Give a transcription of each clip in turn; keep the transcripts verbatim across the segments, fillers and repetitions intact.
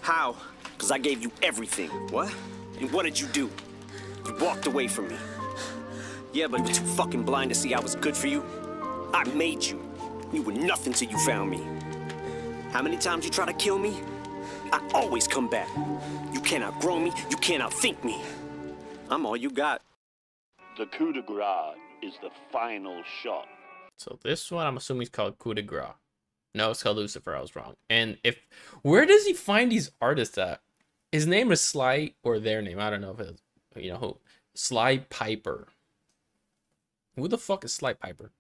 How? Because I gave you everything. What? And what did you do? You walked away from me. Yeah, but you were too fucking blind to see I was good for you. I made you. You were nothing till you found me. How many times you try to kill me? I always come back. You can't outgrow me. You can't outthink me. I'm all you got. The coup de grace is the final shot. So this one, I'm assuming is called coup de grace. No, it's called Lucifer. I was wrong. And if, where does he find these artists at? His name is Sly, or their name. I don't know if it's, you know, who. Sly Piper. Who the fuck is Sly Piper?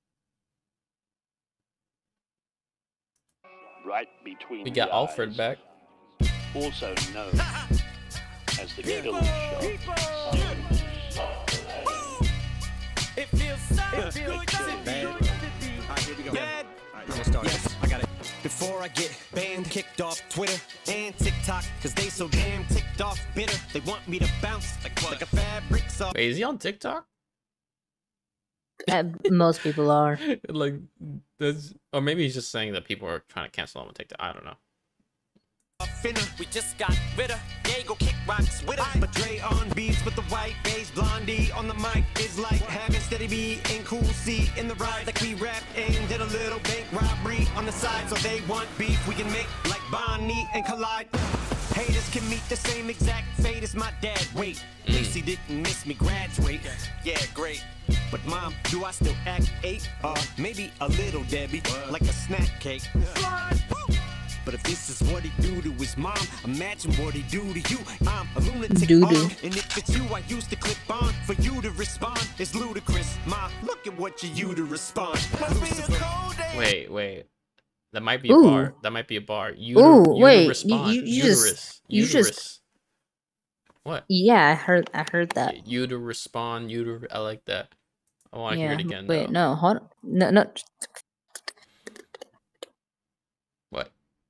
Right between We got the Alfred eyes. back. Also known as the kill shot. It feels so good to be Alright, here we go. Bad. Alright, I'm gonna start. Yes, I got it. Before I get banned, kicked off Twitter and TikTok, cause they so damn ticked off bitter. They want me to bounce like, like a fabric saw. Wait, is he on TikTok? Uh, most people are. Like, that's, or maybe he's just saying that people are trying to cancel him on TikTok. I don't know. We just got rid of Diego kick rocks with her. But Dre on beats with the white bass blondie on the mic is like having steady B and cool C in the ride. Like we rap and did a little bank robbery on the side. So they want beef, we can make like Bonnie and Collide. Haters can meet the same exact fate as my dad. Wait, at least he didn't miss me graduate. Yeah, great. But mom, do I still act eight? Or maybe a little Debbie, like a snack cake. But if this is what he do to his mom, imagine what he do to you. I'm a lunatic Doo-doo. arm, and if it's you I used to clip on, for you to respond is ludicrous. Ma, look at what you you to respond. Wait, wait. That might be a Ooh. bar. That might be a bar. You Ooh, to, you wait, To you- respond. you- you Uterus. just- you Uterus. just- What? Yeah, I heard. I heard that. You to respond. You to. I like that. I want to Yeah. hear it again. Wait, though. no, hold on. No, no. What?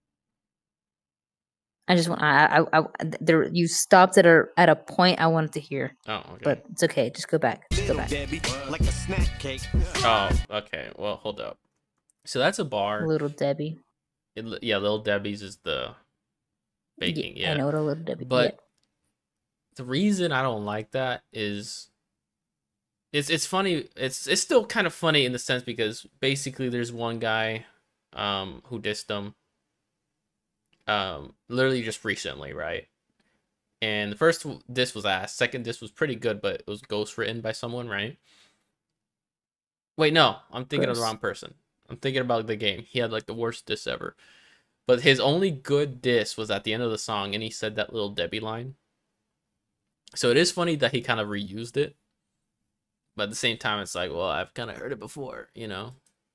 I just want. I. I. I there. You stopped at a at a point I wanted to hear, Oh, okay. but it's okay. Just go back. Just go Little back. Debbie, like a snack cake. Oh, okay. Well, hold up. So that's a bar. Little Debbie. It, yeah, Little Debbie's is the baking. Yeah. I know what a Little Debbie. But yeah. the reason I don't like that is it's it's funny. It's it's still kind of funny in the sense because basically there's one guy um who dissed them um literally just recently, right? And the first diss was ass. Second diss was pretty good, but it was ghost written by someone, right? Wait, no, I'm thinking of the Gross. wrong person. I'm thinking about the game. He had like the worst diss ever. But his only good diss was at the end of the song, and he said that Little Debbie line. So it is funny that he kind of reused it. But at the same time, it's like, well, I've kind of heard it before, you know?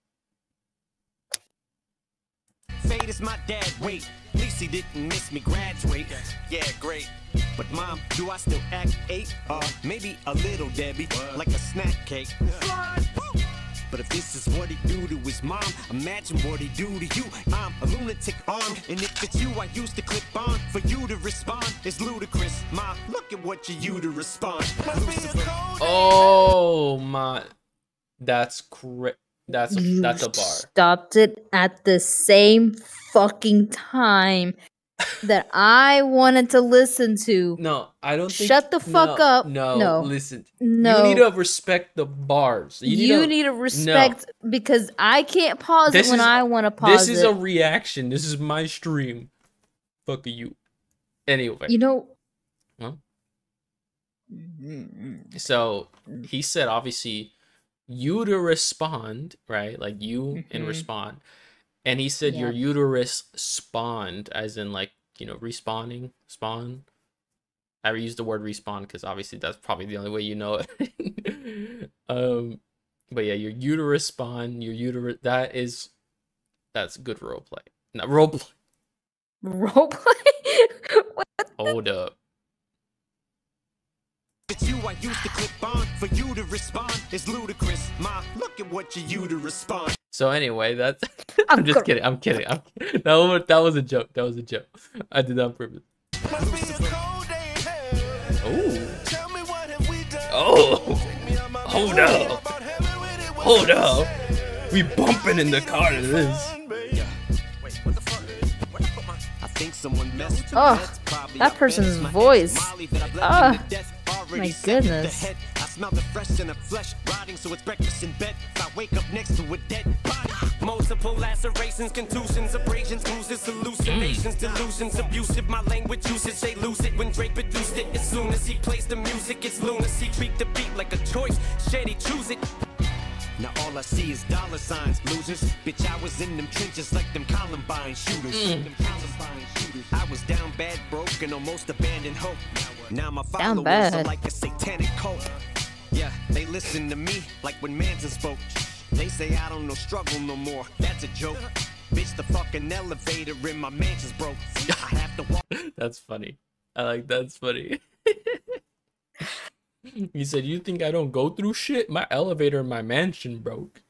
Fate is my dad. Wait, at least he didn't miss me graduate. Yeah, great. But mom, do I still act eight? Or maybe a little Debbie, like a snack cake. But if this is what he do to his mom, imagine what he do to you. I'm a lunatic arm, and if it's you I used to clip on, for you to respond is ludicrous. Ma, look at what you you to respond. Lucifer. Oh my, that's cra- that's a, You that's a bar. Stopped it at the same fucking time that I wanted to listen to. No, I don't. Think, Shut the fuck no, up. No, No. listen. No. You need to respect the bars. You need, You to, need to respect because I can't pause This it when is- I want to pause This is it. a reaction. This is my stream. Fuck you. Anyway. You know. Huh? So he said, obviously, you to respond, right? Like you and Mhm. respond. And he said your Yeah. uterus spawned, as in like, you know, respawning, spawn. I use the word respawn because obviously that's probably the only way you know it. um, but yeah, your uterus spawn, your uterus, that is, that's good roleplay. Not roleplay. Roleplay? What? Hold up. It's you I used to clip on, for you to respond is ludicrous. Ma, look at what you you to respond. So anyway, that's I'm just kidding. I'm kidding. I'm kidding. That was, that was a joke. That was a joke. I did that on purpose. Oh. Oh. Hold up. Hold up. We bumping in the car to this. I think someone mess. Oh, that person's voice. Oh, my goodness. I smell the fresh in the flesh, rotting, so it's breakfast in bed. If I wake up next to a dead body. Multiple lacerations, contusions, abrasions, bruises, hallucinations, delusions, abusive. My language usage, they lose it when Drake produced it. As soon as he plays the music, it's lunacy. Treat the beat like a choice, shady choose it. Now all I see is dollar signs, losers. Bitch, I was in them trenches like them Columbine shooters. Mm. Them Columbine shooters. I was down bad, broke, and almost abandoned hope. Now my followers are like a satanic cult. Yeah, they listen to me like when Manson spoke. They say I don't know struggle no more. That's a joke. Bitch, the fucking elevator in my mansion's broke. I have to walk. That's funny. I like that's funny. He said, "You think I don't go through shit? My elevator in my mansion broke."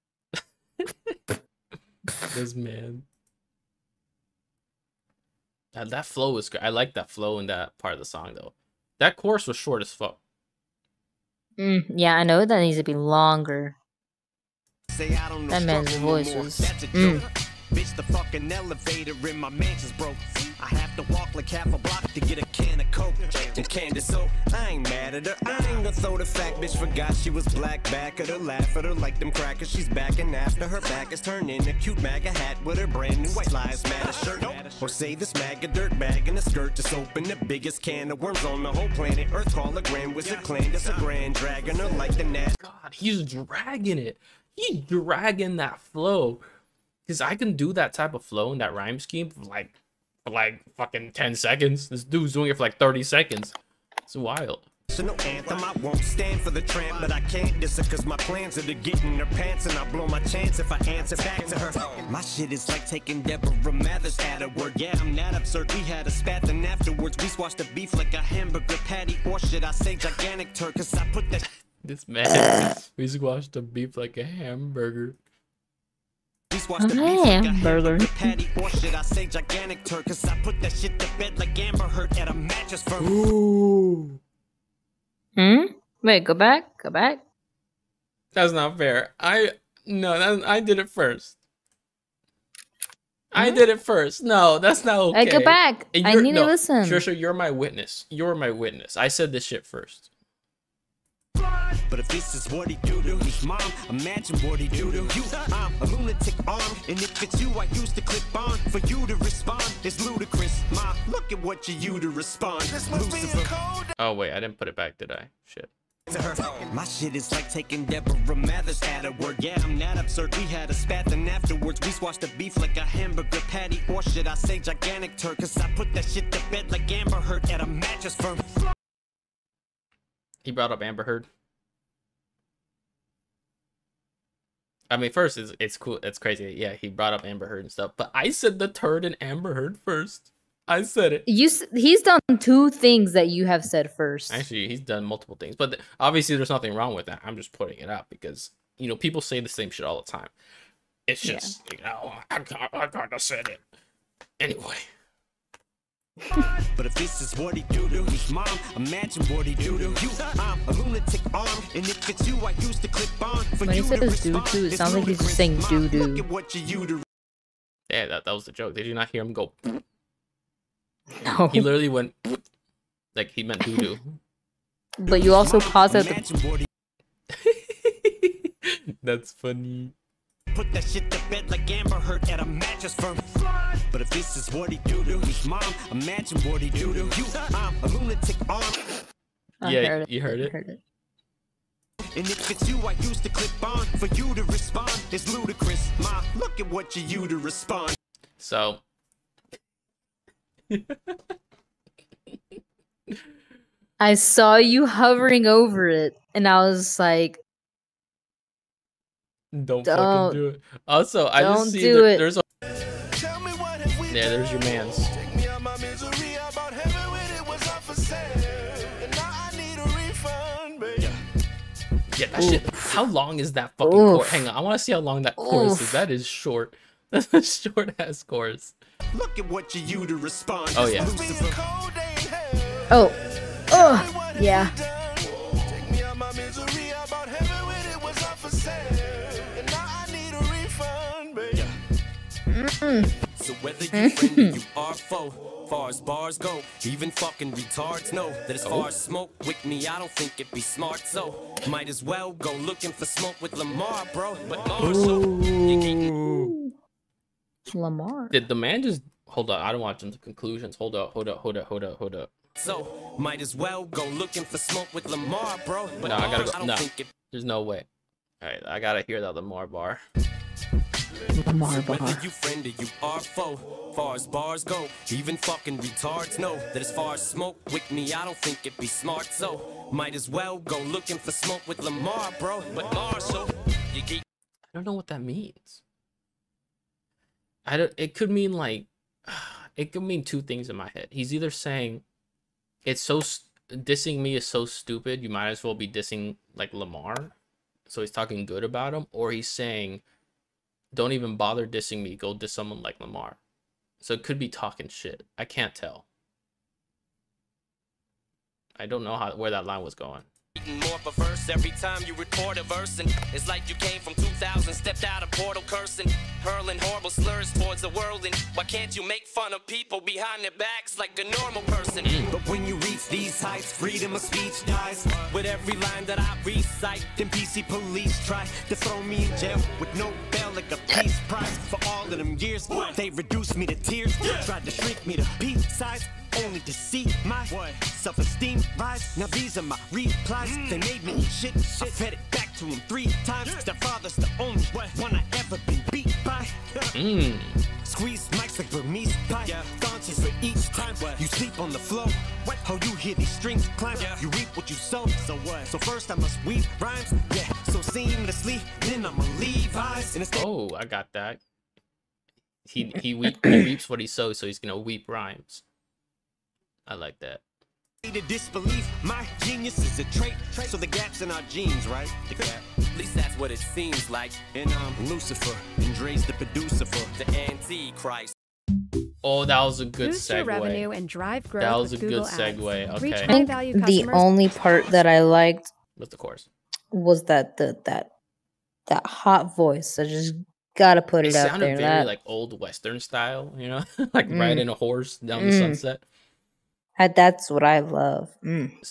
This man. That, that flow was great. I like that flow in that part of the song though. That chorus was short as fuck. Mm, yeah, I know that needs to be longer. Say I don't know that man's voice no was. Mm. Bitch, the fucking elevator in my mansion's broke. I have to walk like half a block to get a can of coke and Candace. So I ain't mad at her. I ain't gonna throw the fact. Bitch forgot she was black. Back at her, laugh at her like them crackers. She's back and after her back is turned in a cute MAGA hat with her brand new white lies matter shirt. Or say this MAGA dirt bag in a skirt just open the biggest can of worms on the whole planet. Earth hologram wizard clan. That's a grand dragon her like the nat. God, he's dragging it. He's dragging that flow. Because I can do that type of flow in that rhyme scheme for like, for like fucking ten seconds. This dude's doing it for like thirty seconds. It's wild. No anthem, I won't stand for the tramp, but I can't diss her cause my plans are to get in her pants and I'll blow my chance if I answer back to her. My shit is like taking Deborah Mathers at her word. Yeah, I'm not absurd. We had a spat and afterwards we squashed the beef like a hamburger patty. Or should I say gigantic turd cause I put that. This man, we squashed the beef like a hamburger. We squashed the beef like a hamburger patty. Or should I say gigantic turd cause I put that shit to bed like Amber Heard at a mattress for. Ooh. Hmm? Wait, go back, go back. That's not fair. I no, that, I did it first. I did it first. No, that's not okay. Hey, go back. I need no, to listen. Sure, sure. You're my witness. You're my witness. I said this shit first. But if this is what he do to his mom, imagine what he do to you. I'm a lunatic armed, and if it's you I used to clip on for you to respond. It's ludicrous, ma. Look at what you you to respond. Lucifer. Oh wait, I didn't put it back, did I? Shit. My shit is like taking Deborah Mathers at her word. Yeah, I'm not absurd. We had a spat and afterwards we squashed the beef like a hamburger patty. Or should I say gigantic turd? Cause I put that shit to bed like Amber Heard at a mattress firm. He brought up Amber Heard. I mean, first, it's, it's cool. It's crazy. Yeah, he brought up Amber Heard and stuff. But I said the turd and Amber Heard first. I said it. You, he's done two things that you have said first. Actually, he's done multiple things. But obviously, there's nothing wrong with that. I'm just putting it out because, you know, people say the same shit all the time. It's just, yeah. you know, I kind of said it. Anyway. But if this is what he do to his mom, imagine what he do to you. I'm a lunatic armed, and if it's you I used to clip on for when you he says do do, it sounds like he's just saying doo doo. Yeah, that, that was the joke. Did you not hear him go? No. He literally went like he meant doo doo. But you also paused at the. That's funny. Put that shit to bed like Amber Heard at a mattress firm. But if this is what he do to his mom, imagine what he do to you. I'm a lunatic armed. Yeah, heard you heard it. heard it. And if it's you I used to clip on for you to respond, it's ludicrous, ma. Look at what you you to respond. So. I saw you hovering over it, and I was like. Don't, don't fucking do it. Also, I just see do there, it. there's a yeah, there's your man's. Yeah, yeah that Ooh. shit. How long is that fucking Oof. chorus? Hang on, I want to see how long that chorus Oof. is. That is short. That's a short ass chorus. Look at what you you to respond. Oh yeah. Oh. Oh. Yeah. Mm. So whether you friend or you are foe, far as bars go, even fucking retards know that as far as smoke with me, I don't think it'd be smart. So might as well go looking for smoke with Lamar, bro. But Marshall, you keep Lamar. Did the man just hold up? I don't watch the conclusions. Hold up, hold up, hold up, hold up, hold up. So might as well go looking for smoke with Lamar, bro. But No, I gotta go. I don't No, think it there's no way. All right, I gotta hear that Lamar bar. Lamar Whether bar. you friend or you are foe, far as bars go, even fucking retards know that as far as smoke with me, I don't think it'd be smart. So might as well go looking for smoke with Lamar, bro. But Marshall, you keep I don't know what that means. I don't. It could mean like, it could mean two things in my head. He's either saying, it's so dissing me is so stupid, you might as well be dissing like Lamar. So he's talking good about him, or he's saying, don't even bother dissing me, go diss someone like Lamar. So it could be talking shit. I can't tell. I don't know how where that line was going. more perverse every time you report a verse, and it's like you came from two thousand, stepped out of portal cursing, hurling horrible slurs towards the world. And why can't you make fun of people behind their backs like a normal person? But when you reach these heights, freedom of speech dies with every line that I recite. Then P C police try to throw me in jail with no bail, like a peace prize. For all of them years, they reduced me to tears, tried to shrink me to peace size, only to see my self-esteem rise. Now these are my replies. Mm. They made me shit, shit. I fed it back to them three times. Yeah. Stepfather's the only one I ever been beat by. Mm. Squeeze mics like Burmese pie. Yeah. Dances for each time. What? You sleep on the floor. What? How you hear these strings climb? Yeah. You reap what you sow. So what? So first I must weave rhymes. Yeah. So seamlessly, then I'ma leave eyes. And it's oh, I got that. He he, weep, he reaps what he sows, so he's gonna weep rhymes. I like that. To disbelieve my genius is a trait, so the gaps in our genes, right? The gap. At least that's what it seems like. And um, Lucifer, and Dre's the producer for the Antichrist. Oh, that was a good Boost segue. your revenue and drive growth That was a with good Google Ads. segue. Reach Okay. I think high-value the customers. only part that I liked What's the course? was that the that that hot voice. I just gotta put It it, out sounded there. very That, like old Western style, you know, like Mm. riding a horse down the Mm. sunset. I- that's what I love. Mm.